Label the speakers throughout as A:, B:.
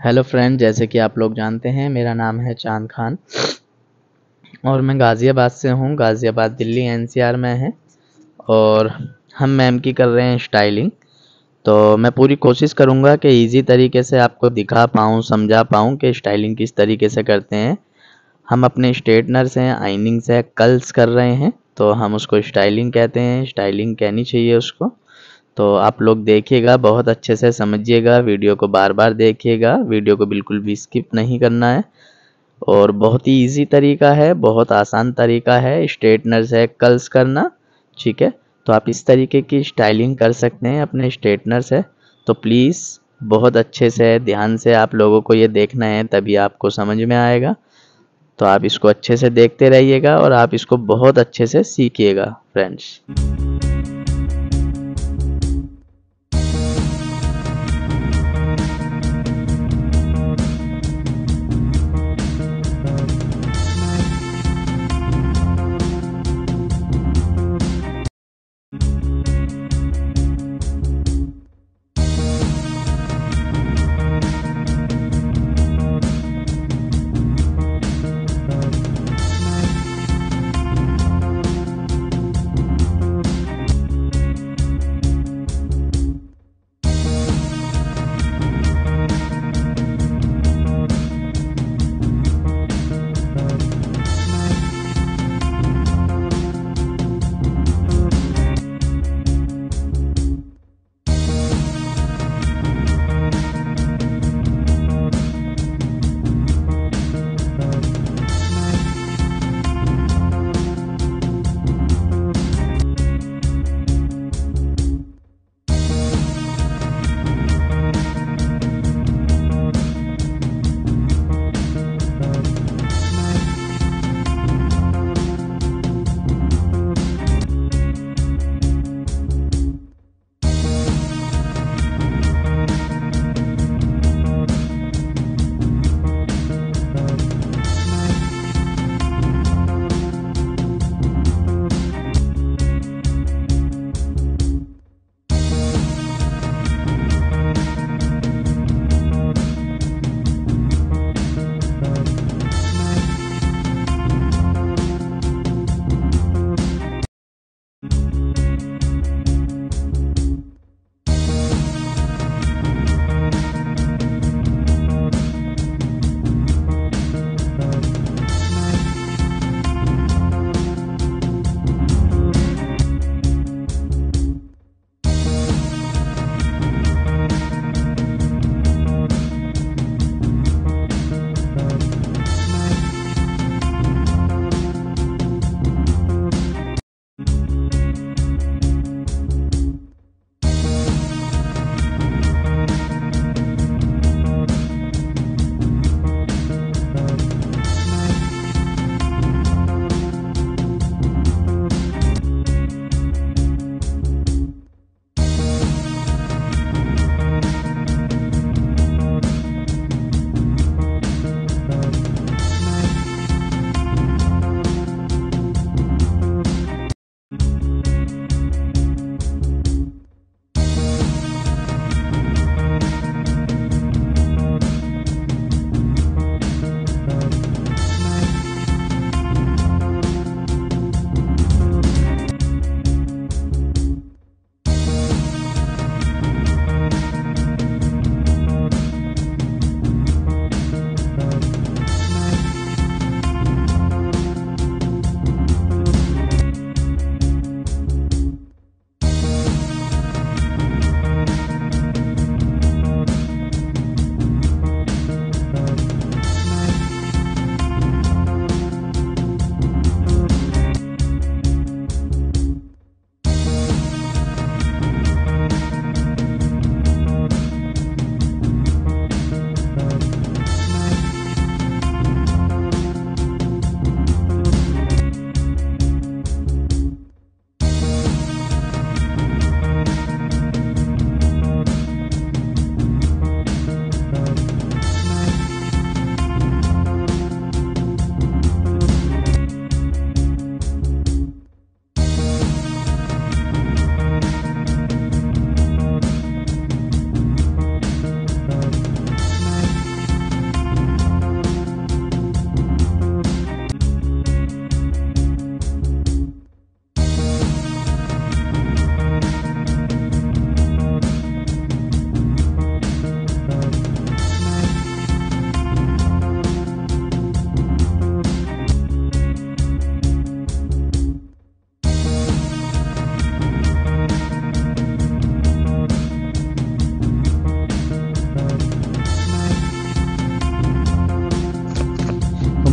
A: Hello friend, जैसे कि आप लोग जानते हैं मेरा नाम है चांद खान और मैं गाज़ियाबाद से हूँ। गाज़ियाबाद दिल्ली एनसीआर में है और हम मैम की कर रहे हैं स्टाइलिंग। तो मैं पूरी कोशिश करूँगा कि इजी तरीके से आपको दिखा पाऊँ, समझा पाऊँ कि स्टाइलिंग किस तरीके से करते हैं। हम अपने स्ट्रेटनर से, आइनिंग से कर्ल्स कर रहे हैं तो हम उसको स्टाइलिंग कहते हैं। स्टाइलिंग कहनी चाहिए उसको। तो आप लोग देखिएगा, बहुत अच्छे से समझिएगा, वीडियो को बार बार देखिएगा, वीडियो को बिल्कुल भी स्किप नहीं करना है। और बहुत ही इजी तरीका है, बहुत आसान तरीका है स्ट्रेटनर से कर्ल्स करना। ठीक है, तो आप इस तरीके की स्टाइलिंग कर सकते हैं अपने स्ट्रेटनर से। तो प्लीज़ बहुत अच्छे से ध्यान से आप लोगों को ये देखना है, तभी आपको समझ में आएगा। तो आप इसको अच्छे से देखते रहिएगा और आप इसको बहुत अच्छे से सीखिएगा फ्रेंड्स।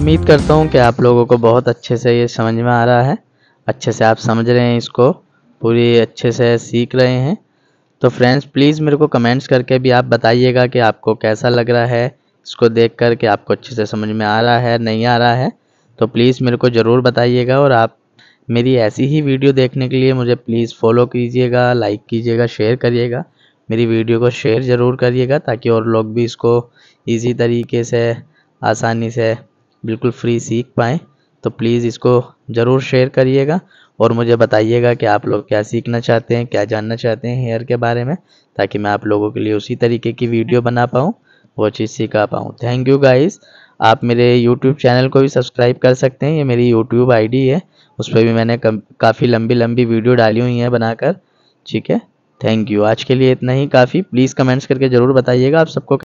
A: उम्मीद करता हूँ कि आप लोगों को बहुत अच्छे से ये समझ में आ रहा है, अच्छे से आप समझ रहे हैं, इसको पूरी अच्छे से सीख रहे हैं। तो फ्रेंड्स प्लीज़ मेरे को कमेंट्स करके भी आप बताइएगा कि आपको कैसा लग रहा है, इसको देख कर के आपको अच्छे से समझ में आ रहा है नहीं आ रहा है। तो प्लीज़ मेरे को ज़रूर बताइएगा, और आप मेरी ऐसी ही वीडियो देखने के लिए मुझे प्लीज़ फॉलो कीजिएगा, लाइक कीजिएगा, शेयर करिएगा। मेरी वीडियो को शेयर ज़रूर करिएगा ताकि और लोग भी इसको ईज़ी तरीके से, आसानी से, बिल्कुल फ्री सीख पाएँ। तो प्लीज़ इसको ज़रूर शेयर करिएगा और मुझे बताइएगा कि आप लोग क्या सीखना चाहते हैं, क्या जानना चाहते हैं हेयर के बारे में, ताकि मैं आप लोगों के लिए उसी तरीके की वीडियो बना पाऊँ, वो चीज़ सिखा पाऊँ। Thank you guys. आप मेरे यूट्यूब चैनल को भी सब्सक्राइब कर सकते हैं, ये मेरी यूट्यूब आईडी है, उस पर भी मैंने काफ़ी लंबी लंबी वीडियो डाली हुई हैं बनाकर। ठीक है, थैंक यू। आज के लिए इतना ही काफ़ी। प्लीज़ कमेंट्स करके ज़रूर बताइएगा आप सबको